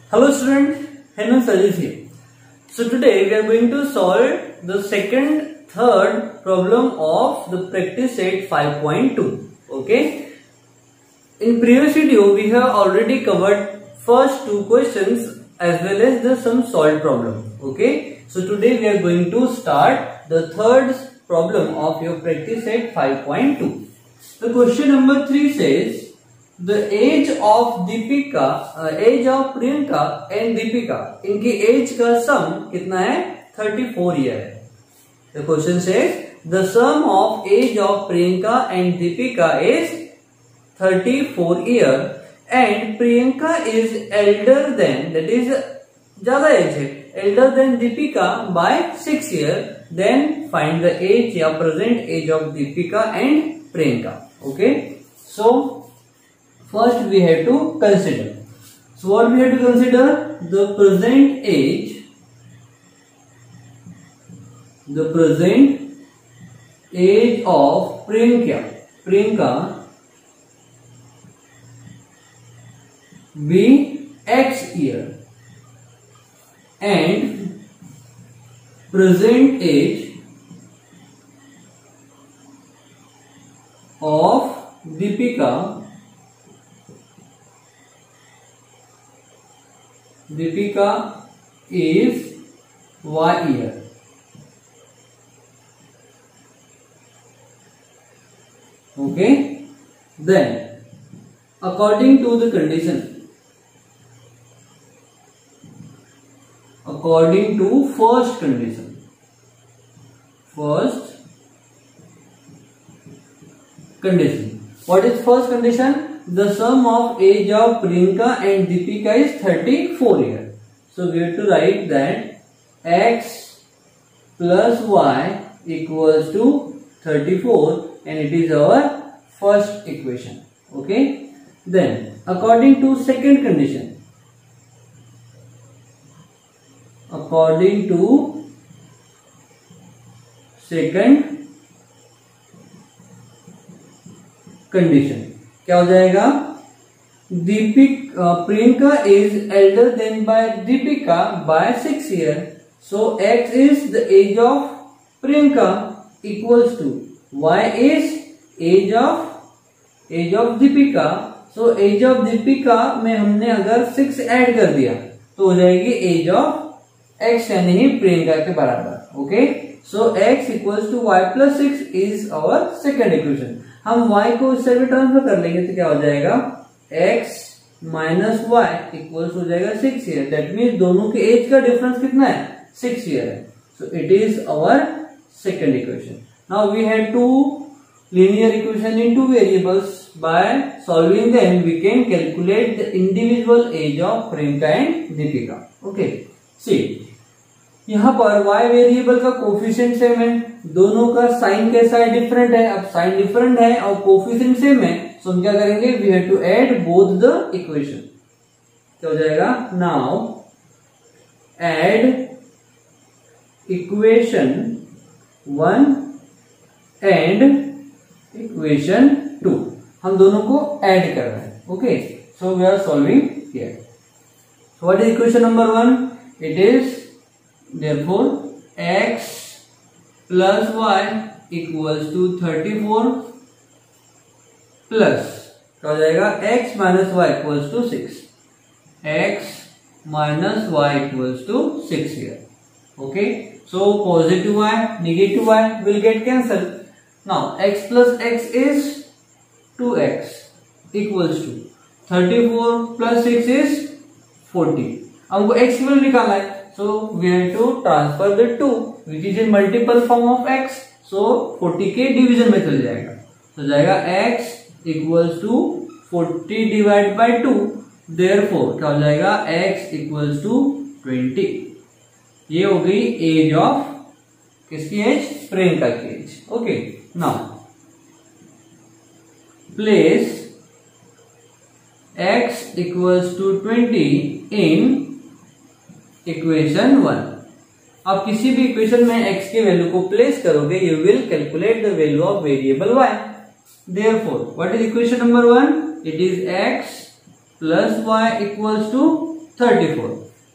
Hello student, Henu Sajis here. So today we are going to solve the third problem of the practice set 5.2. Okay. In previous video we have already covered first two questions as well as the some solved problem. Okay. So today we are going to start the third problem of your practice set 5.2. The question number 3 says the age of Priyanka and Deepika, इनकी age का sum कितना है? 34 year है. The question says the sum of age of Priyanka and Deepika is 34 year and Priyanka is elder than, that is ज्यादा age है, elder than Deepika by 6 year. Then find the age या present age of Deepika and Priyanka. Okay, so first we have to consider. So what we have to consider? The present age of Priyanka be X year and present age of Deepika is Y year. Okay, then according to the condition, according to first condition, what is first condition? The sum of age of Priyanka and Deepika is 34 years. So we have to write that X plus Y equals to 34 and it is our first equation. Okay. Then according to second condition, क्या हो जाएगा? Priyanka is elder than by Deepika by 6 years. So X is the age of Priyanka equals to Y is age of Deepika. So age of Deepika में हमने अगर 6 add कर दिया तो हो जाएगी एज ऑफ X यानी प्रियंका के बराबर. Okay, so X equals to Y plus 6 is our second equation. हम y को इससे भी ट्रांसफर कर लेंगे तो क्या हो जाएगा? x माइनस वाई इक्वल्स हो जाएगा 6 ईयर. दैट मीन्स दोनों के एज का डिफरेंस कितना है? 6 ईयर है. So it is our second equation. Now we have two linear equation in two variables. By solving them we can calculate the individual age of Priyanka and Deepika. Okay, see यहाँ पर y variable का coefficient same है, दोनों का sign कैसा है? Different है. अब साइन डिफरेंट है और कोफिशिएंट सेम है, सो हम क्या करेंगे? We have to add both the equation. क्या हो जाएगा? Now add equation 1 and equation 2. हम दोनों को ऐड कर रहे हैं. Okay, so we are solving here. What is equation number 1? It is therefore x plus y equals to 34 plus क्या हो जाएगा? x minus y equals to 6. x minus y equals to 6 here. Okay, so positive y, negative y will get cancelled. Now x plus x is 2x equals to 34 plus 6 is 40. हमको x की value निकालना है. So we have to transfer the 2 which is in multiple form of x. So 40 के division में चल जाएगा. तो जाएगा x equals to 40 divided by 2. Therefore क्या हो जाएगा? x equals to 20. ये हो गई एज ऑफ किसकी एज? प्रियंका की age. Okay, now place x equals to 20 in equation 1. आप किसी भी इक्वेशन में x की वैल्यू को प्लेस करोगे, you will calculate the value of variable y. Therefore what is equation number 1? It is x plus y equals to 34।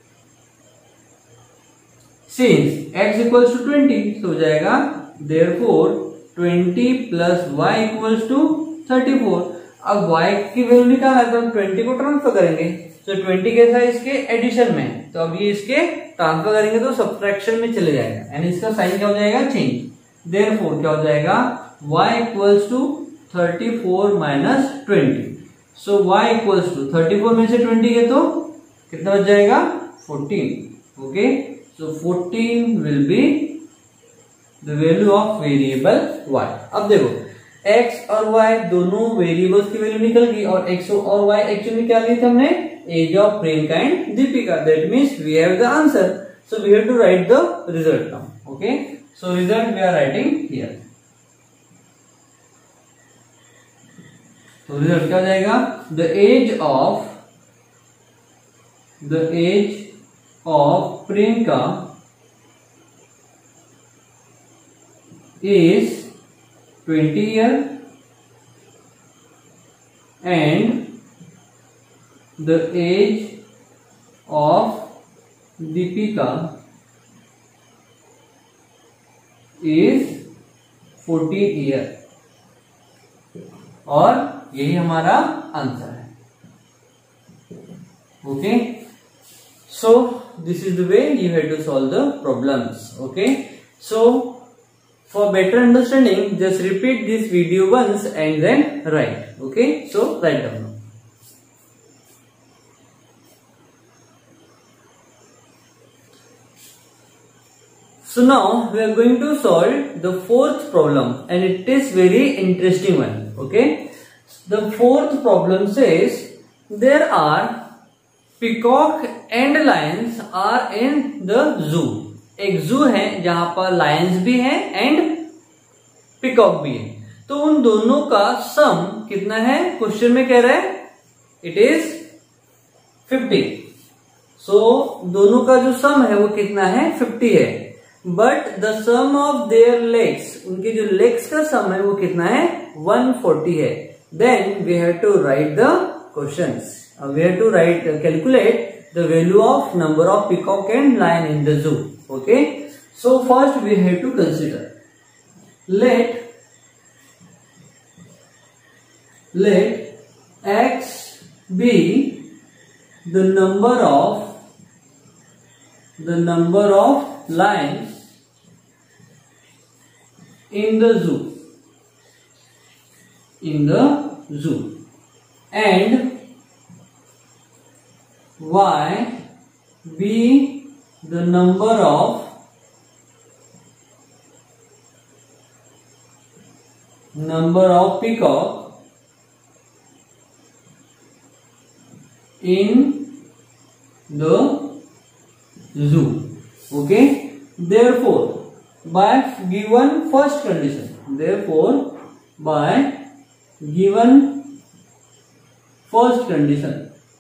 Since x equals to 20 तो हो जाएगा therefore 20 plus y equals to 34। अब y की value निकालना है तो हम 20 को ट्रांसफर करेंगे। तो 20 कैसा है इसके एडिशन में, तो अब ये इसके ट्रांसफर करेंगे तो सब्ट्रैक्शन में चले जाएगा, यानी इसका साइन क्या हो जाएगा, चेंज। देयरफॉर क्या हो जाएगा, y equals to 34 minus 20। So y equals to 34 में से 20 के तो कितना बच जाएगा, 14। Okay, so 14 will be the value of variable y। अब देखो x और y दोनों वेरिएबल्स की वैल्यू निकल गई और x और y एक्चुअली क्या ली थी हमने, age of Priyanka and Deepika. That means we have the answer, so we have to write the result now. Okay, so result we are writing here. तो रिजल्ट क्या हो जाएगा, the age of Priyanka is 20 years and the age of Deepika is 14 years। और यही हमारा answer है। Okay, so this is the way you have to solve the problems. Okay, so for better understanding, just repeat this video once and then write. Okay, so write down. So now we are going to solve the fourth problem and it is very interesting one. Okay, the fourth problem says there are peacock and lions are in the zoo. एक जू है जहां पर Lions भी हैं and peacock भी है, तो उन दोनों का सम कितना है, क्वेश्चन में कह रहा है इट इज 50। सो दोनों का जो सम है वो कितना है, 50 है। But the sum of their legs, उनके जो लेग्स का सम है वो कितना है, 140 है। Then we have to write the questions, we have to write calculate the value of number of peacock and lion in the zoo. Okay, so first we have to consider, let x be the number of lions in the zoo and y be the number of peacock in the zoo. Okay, therefore by given first condition,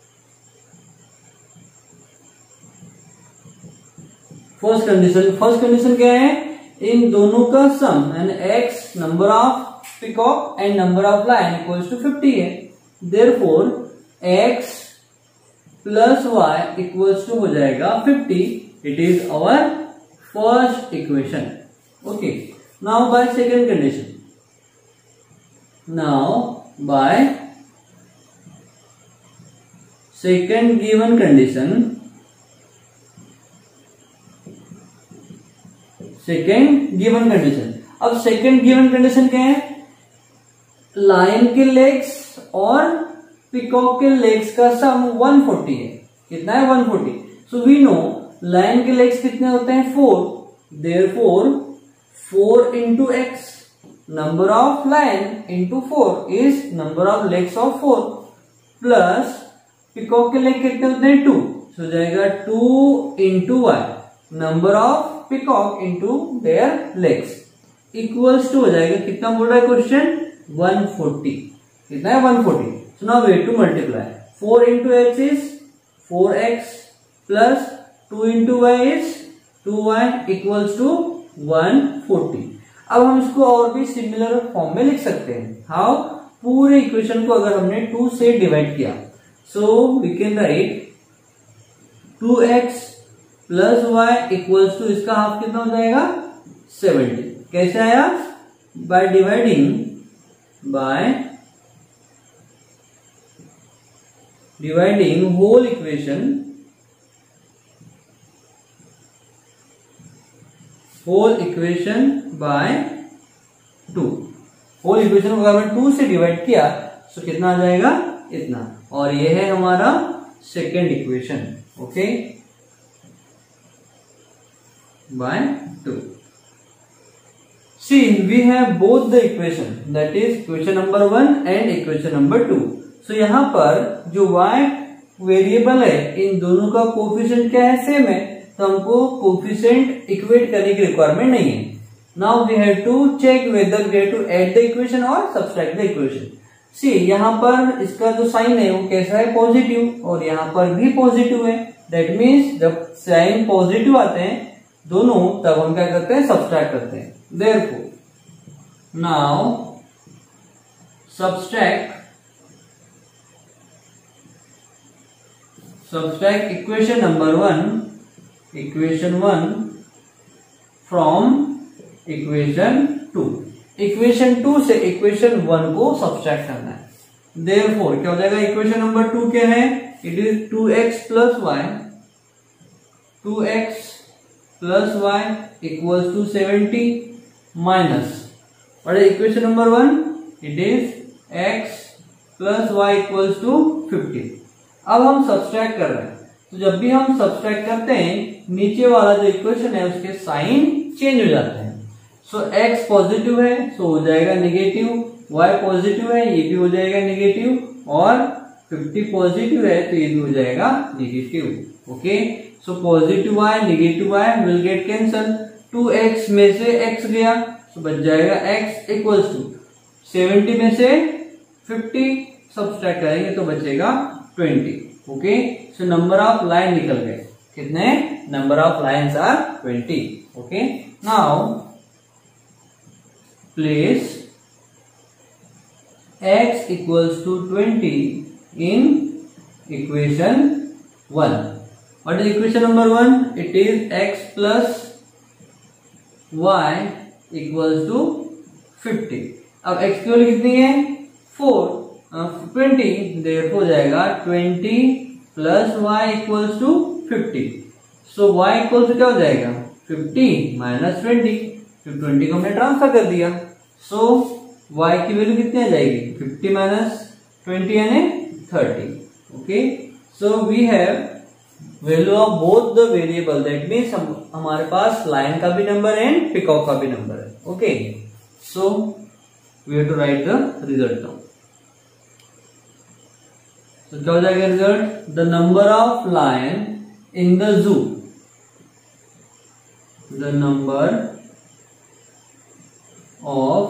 first condition क्या है, इन दोनों का sum यानी x number of peacock and number of lion equals to 50 है। Therefore x plus y equals to हो जाएगा 50। It is our first equation. Okay, now by second condition, given condition, अब सेकेंड गिवन कंडीशन क्या है, lion के legs और peacock के legs का सम 140 है। कितना है, 140। सो वी नो लायन के लेग्स कितने होते हैं, 4। Therefore 4 into X, number of lion into 4 is number of legs of 4, plus peacock के लेग कितने होते हैं, 2। सो जाएगा 2 into Y, number of peacock into their legs, equals to हो जाएगा, कितना बोल रहा है क्वेश्चन, 140। कितना है, 140। So now we have to multiply, 4 into X is 4x plus 2 into Y is 2y equals to 140। अब हम इसको और भी सिमिलर फॉर्म में लिख सकते हैं। हाउ, पूरे इक्वेशन को अगर हमने 2 से डिवाइड किया, so we can write 2x plus Y equals to इसका हाफ कितना हो जाएगा 70। कैसे आया? By dividing whole equation by 2। Whole equation को अगर 2 से डिवाइड किया तो कितना आ जाएगा? इतना। और ये है हमारा second equation. Okay, by 2। See, we have both the equation, that is equation number 1 and equation number 2. So यहाँ पर जो y वेरिएबल है इन दोनों का कोफिशिएंट क्या है? सेम है, तो हमको कोफिशिएंट इक्वेट करने की रिक्वायरमेंट नहीं है। Now we have to check whether we have to add the equation or subtract the equation. See, यहाँ पर इसका जो साइन है वो कैसा है? पॉजिटिव, और यहाँ पर भी पॉजिटिव है। That means जब साइन पॉजिटिव आते हैं दोनों, तब हम क्या करते हैं? सब्सट्रैक्ट करते हैं। Therefore, now subtract equation number 1 from equation 2। Equation 2 से इक्वेशन 1 को सब्सट्रैक्ट करना है। Therefore, क्या हो जाएगा? इक्वेशन नंबर 2 क्या है? It is 2x plus y equals to 70 minus, और equation number 1 it is x plus y equals to 50। अब हम सब्सट्रैक्ट कर रहे हैं, तो जब भी हम सब्सट्रैक्ट करते हैं नीचे वाला जो इक्वेशन है उसके साइन चेंज हो जाते हैं। सो x पॉजिटिव है सो हो जाएगा नेगेटिव, y पॉजिटिव है ये भी हो जाएगा नेगेटिव, और 50 पॉजिटिव है तो ये भी हो जाएगा negative. Okay, so positive y negative y will get cancel. 2x में से x गया तो बच जाएगा x इक्वल्स टू 70 में से 50 सब्सट्रैक्ट करेंगे तो बचेगा 20। Okay, so number of lion निकल गए। कितने? Number of lions are 20। Okay, now place x equals to 20 in equation 1. What is equation number 1? It is x plus y equals to 50. अब x की वैल्यू कितनी है? 20, देयरफॉर हो जाएगा 20 plus y equals to 50। So y equals to क्या हो जाएगा? 50 minus 20, तो 20 को हमने ट्रांसफर कर दिया। सो y की वैल्यू कितनी आ जाएगी? 50 माइनस 20 यानी 30। Okay, so we have value of both the variable, that means हमारे पास लाइन का भी नंबर है एंड पिकॉक का भी नंबर है। Okay, so we have to write the result now. तो क्या हो जाएगा result? The number of lion in the zoo, the number of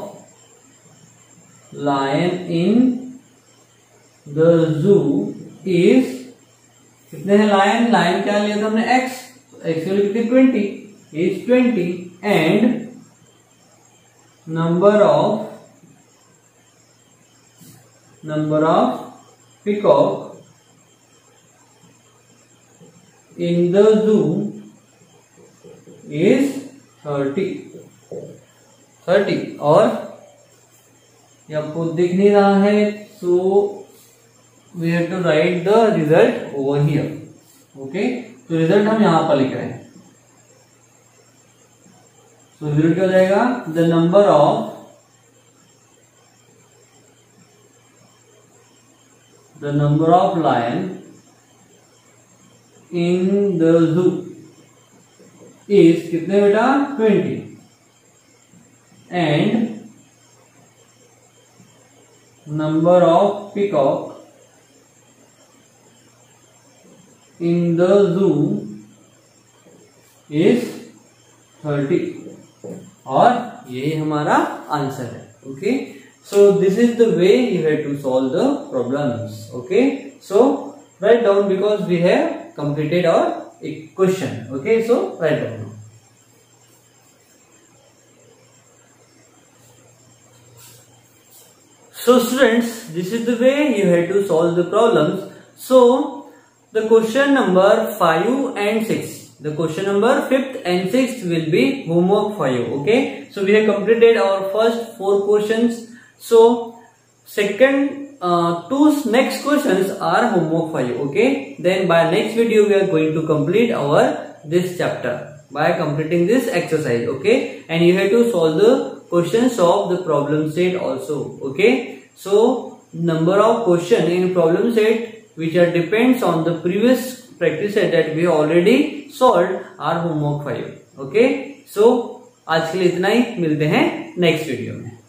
lion in the zoo is, कितने हैं लाइन? लाइन क्या लिया था हमने? x, x की वैल्यू कितनी? 20 is 20, and number of peacock in the zoo is 30। और ये आपको दिख नहीं रहा है, so we have to write the result over here. Okay, तो रिजल्ट हम यहां पर लिख रहे हैं। सो रिजल्ट क्या हो जाएगा? The number of lion in the zoo is कितने बेटा? 20, and number of peacock in the zoo is 30, और यही हमारा आंसर है। Okay, so this is the way you have to solve the problems. Okay, so write down because we have completed our question. Okay, so write down. So students, this is the way you have to solve the problems. So the question number 5 and 6. The question number 5th and 6th will be homework for you. Okay. So we have completed our first 4 questions. So second two next questions are homework for you. Okay. Then by next video we are going to complete our this chapter by completing this exercise. Okay. And you have to solve the questions of the problem set also. Okay. So number of question in problem set which are depends on the previous practice set that we already solved are homework 5. Okay. So आज के लिए इतना ही, मिलते हैं next video में.